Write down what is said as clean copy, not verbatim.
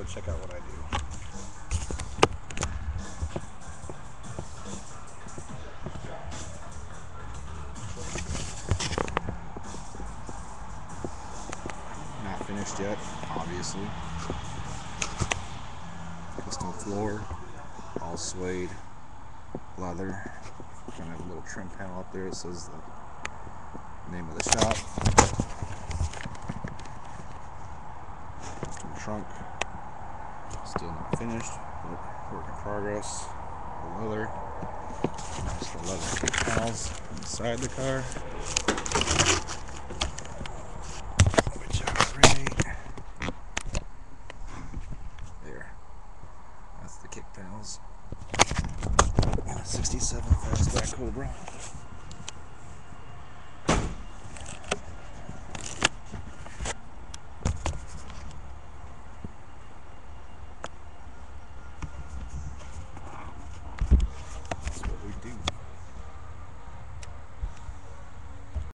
check out what I do. Not finished yet, obviously. Custom floor, all suede leather. Gonna have a little trim panel up there. It says the name of the shop. Custom trunk. Still not finished, but work in progress. The leather. Nice the leather kick panels inside the car. Which are right there. That's the kick panels. 67 fastback Cobra.